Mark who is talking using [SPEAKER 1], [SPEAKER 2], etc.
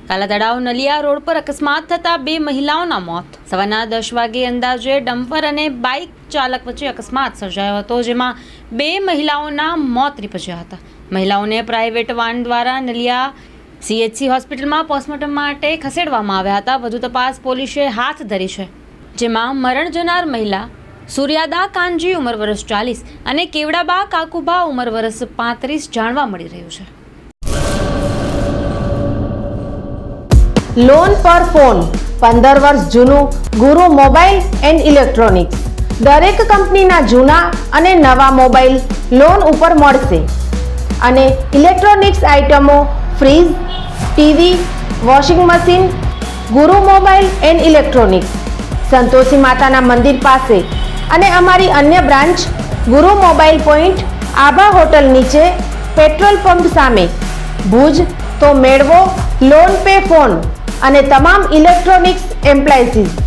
[SPEAKER 1] કાલા તળાવ નલિયા રોડ પર અકસ્માત થતા 2 મહિલાઓના મોત। સવારના 10 વાગે અંદાજે ડમ્પર અને બાઇક ચાલક વચ્ચે અકસ્માત સર્જાયો હતો, જેમાં 2 મહિલાઓના મોત નીપજ્યા હતા। મહિલાઓને પ્રાઇવેટ વાન દ્વારા નલિયા CHC હોસ્પિટલમાં પોસ્ટમોર્ટમ માટે ખસેડવામાં આવ્યા હતા। વધુ તપાસ પોલીસે હાથ ધરી છે, જેમાં મરણ જનાર મહિલા સૂર્યાદા કાનજી ઉંમર વર્ષ 40 અને કેવડાબા કાકુભા ઉંમર વર્ષ 35 જાણવા મળી રહ્યું છે।
[SPEAKER 2] લોન પર ફોન 15 વર્ષ જૂનું ગુરુ મોબાઈલ એન્ડ ઇલેક્ટ્રોનિક્સ। દરેક કંપનીના જૂના અને નવા મોબાઈલ લોન ઉપર મળશે અને ઇલેક્ટ્રોનિક્સ આઇટમો fridge, TV, washing machine. Guru mobile and electronics Santoshi માતાના મંદિર પાસે અને અમારી અન્ય branch Guru mobile point Abha hotel નીચે પેટ્રોલ પંપ સામે ભુજ। તો મેળવો લોન પે ફોન અને તમામ ઇલેક્ટ્રોનિક્સ એપ્લાયન્સીસ।